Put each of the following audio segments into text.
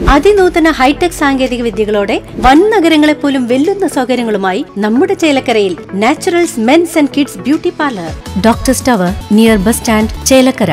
അതിനൂതന hi tech സാങ്കേതിക വിദ്യകളോടെ വൻ നഗരങ്ങളെ പോലും വെല്ലുന്ന സൗകര്യങ്ങളുമായി നമ്മുടെ ചേലക്കരയിൽ Naturals men's and kids beauty parlour, doctors tower near bus stand, Chelakkara.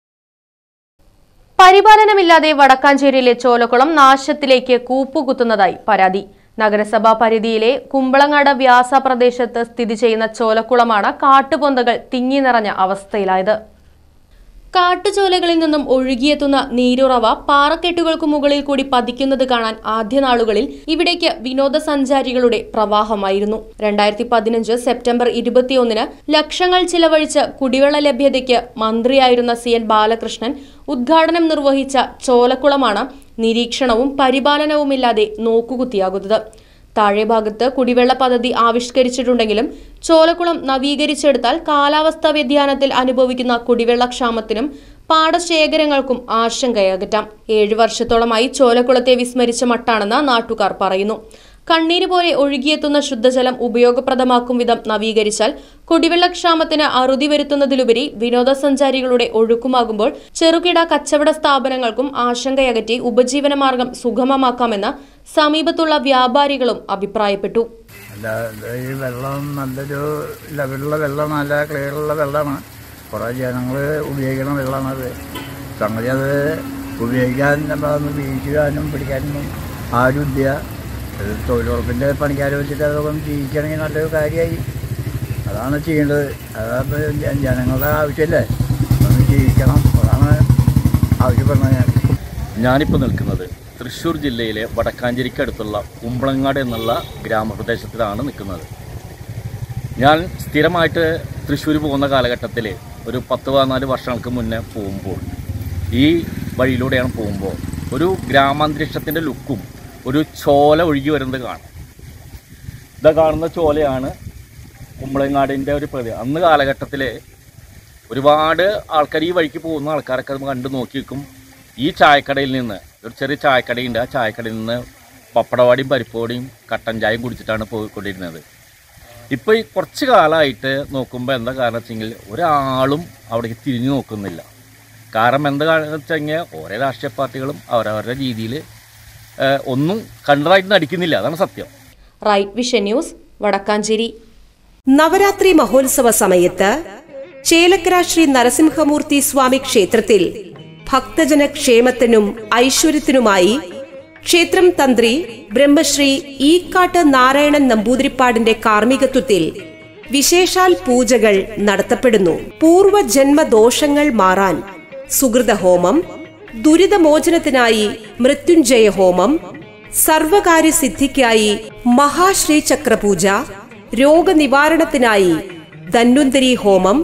പരിപാലനമില്ലാതെ വടക്കാഞ്ചേരിയിലെ ചോലക്കുളം നാശത്തിലേക്ക് കൂപ്പുകുത്തുന്നതായി പരാതി. നഗരസഭാ പരിധിയിലെ കുമ്പളങ്ങാട് വ്യാസ പ്രദേശത്ത് സ്ഥിതി ചെയ്യുന്ന ചോലക്കുളമാണ് കാട്ടുപൊന്തകൾ തിങ്ങി നിറഞ്ഞ അവസ്ഥയിലായത്. കാട്ടുചോലകളിൽ നിന്നും ഒഴുകിയെത്തുന്ന നീരുറവ പാറക്കെട്ടുകൾക്ക് മുകളിൽ കൂടി പതിക്കുന്നത് കാണാൻ ആദ്യ നാളുകളിൽ ഇവിടേക്ക് വിനോദസഞ്ചാരികളുടെ പ്രവാഹമായിരുന്നു. 2015 സെപ്റ്റംബർ 21 ലക്ഷങ്ങൾ ചിലവഴിച്ച് കുടിവെള്ള ലഭ്യതയ്ക്ക് മന്ത്രിയായിരുന്ന CN ബാലകൃഷ്ണൻ ഉദ്ഘാടനം നിർവഹിച്ച ചോലക്കുളമാണ് നിരീക്ഷണവും പരിപാലനവുമില്ലാതെ നോക്കുകുത്തിയാകുന്നത്. താഴെ ഭാഗത്ത് കുടിവെള്ള പദ്ധതി ആവിഷ്കരിച്ചിട്ടുണ്ടെങ്കിലും ചോലക്കുളം നവീകരിച്ചെടുത്താൽ കാലാവസ്ഥാ വ്യതിയാനത്തിൽ അനുഭവിക്കുന്ന കുടിവെള്ളക്ഷാമത്തിനും പാടശേഖരങ്ങൾക്കും ആശങ്കയകറ്റാം. 7 വർഷത്തോളമായി ചോലക്കുളത്തെ വിസ്മരിച്ച മട്ടാണെന്ന് നാട്ടുകാർ പറയുന്നു. കണ്ണീര് പോലെ ഒഴുകിയെത്തുന്ന ശുദ്ധജലം ഉപയോഗപ്രദമാക്കും വിധം നവീകരിച്ചാൽ കുടിവെള്ളക്ഷാമത്തിന് അറുതി വരുത്തുന്നതിലുപരി വിനോദസഞ്ചാരികളുടെ ഒഴുക്കുമാകുമ്പോൾ ചെറുകിട കച്ചവട സ്ഥാപനങ്ങൾക്കും ആശങ്കയകറ്റി ഉപജീവനമാർഗം സുഗമമാക്കാമെന്ന് സമീപത്തുള്ള വ്യാപാരികളും അഭിപ്രായപ്പെട്ടു. ഈ വെള്ളം നല്ലൊരു ലെവലുള്ള വെള്ളം, നല്ല ക്ലിയറുള്ള വെള്ളമാണ്. കുറേ ജനങ്ങൾ ഉപയോഗിക്കുന്ന വെള്ളമാണത്. സംഗതി അത് ഉപയോഗിക്കാൻ നമ്മളൊന്ന് വീഴ്ചാനും പിടിക്കാനൊന്നും ആരുമില്ല. തൊഴിലുറപ്പിൻ്റെ പണിക്കാരെ വെച്ചിട്ട് അതൊക്കെ ജീവിക്കണമെങ്കിൽ നല്ലൊരു കാര്യമായി. അതാണ് ചെയ്യേണ്ടത്. അതാണ് ജനങ്ങളുടെ ആവശ്യമല്ലേ, ഒന്ന് ജീവിക്കണം. അതാണ് ആവശ്യപ്പെടുന്നത്. ഞാനിപ്പോൾ നിൽക്കുന്നത് തൃശ്ശൂർ ജില്ലയിലെ വടക്കാഞ്ചേരിക്കടുത്തുള്ള കുമ്പളങ്ങാട് എന്നുള്ള ഗ്രാമപ്രദേശത്തിലാണ് നിൽക്കുന്നത്. ഞാൻ സ്ഥിരമായിട്ട് തൃശ്ശൂർ പോകുന്ന കാലഘട്ടത്തിൽ ഒരു 10-14 വർഷങ്ങൾക്ക് മുന്നേ പോകുമ്പോൾ ഈ വഴിയിലൂടെയാണ് പോകുമ്പോൾ ഒരു ഗ്രാമാന്തരീക്ഷത്തിൻ്റെ ലുക്കും ഒരു ചോല ഒഴുകി വരുന്നത് കാണാം. ഇതാ കാണുന്ന ചോലയാണ് കുമ്പളങ്ങാടിൻ്റെ ഒരു പ്രതി. അന്ന് കാലഘട്ടത്തിൽ ഒരുപാട് ആൾക്കാർ ഈ വഴിക്ക് പോകുന്ന ആൾക്കാരൊക്കെ അത് കണ്ടു നോക്കി നിൽക്കും. ഈ ചായക്കടയിൽ നിന്ന്, ഒരു ചെറിയ ചായക്കടയുണ്ട്, ആ ചായക്കടയിൽ നിന്ന് പപ്പടവാടിയും പരിപ്പോടിയും കട്ടൻ ചായയും കുടിച്ചിട്ടാണ് പോയിക്കൊണ്ടിരുന്നത്. ഇപ്പോൾ ഈ കുറച്ച് കാലമായിട്ട് നോക്കുമ്പോൾ എന്താ കാരണം വെച്ചെങ്കിൽ ഒരാളും അവിടേക്ക് തിരിഞ്ഞു നോക്കുന്നില്ല. കാരണം എന്താ കാരണം വെച്ചെങ്കിൽ ഓരോ രാഷ്ട്രീയ പാർട്ടികളും അവരവരുടെ രീതിയിൽ ഒന്നും കണ്ടതായിട്ട് നടിക്കുന്നില്ല. അതാണ് സത്യം. Right Vision News, Vadakkanchery. Navaratri മഹോത്സവ സമയത്ത് ചേലക്കര ശ്രീ നരസിംഹമൂർത്തി സ്വാമി ക്ഷേത്രത്തിൽ ഭക്തജന ക്ഷേമത്തിനും ഐശ്വര്യത്തിനുമായി ക്ഷേത്രം തന്ത്രി ബ്രഹ്മശ്രീ ഈക്കാട്ട് നാരായണൻ നമ്പൂതിരിപ്പാടിന്റെ കാർമ്മികത്വത്തിൽ വിശേഷാൽ പൂജകൾ നടത്തപ്പെടുന്നു. പൂർവജന്മദോഷങ്ങൾ മാറാൻ സുകൃതഹോമം, ദുരിതമോചനത്തിനായി മൃത്യുഞ്ജയ ഹോമം, സർവകാര്യസിദ്ധിക്കായി മഹാശ്രീചക്രപൂജ, രോഗനിവാരണത്തിനായി ധന്വന്തരി ഹോമം,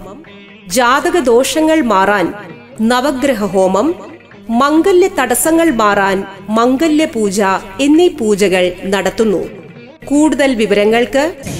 ജാതകദോഷങ്ങൾ മാറാൻ നവഗ്രഹ ഹോമം, മംഗല്യ തടസ്സങ്ങൾ മാറാൻ മംഗല്യ പൂജ എന്നീ പൂജകൾ നടത്തുന്നു. കൂടുതൽ വിവരങ്ങൾക്ക്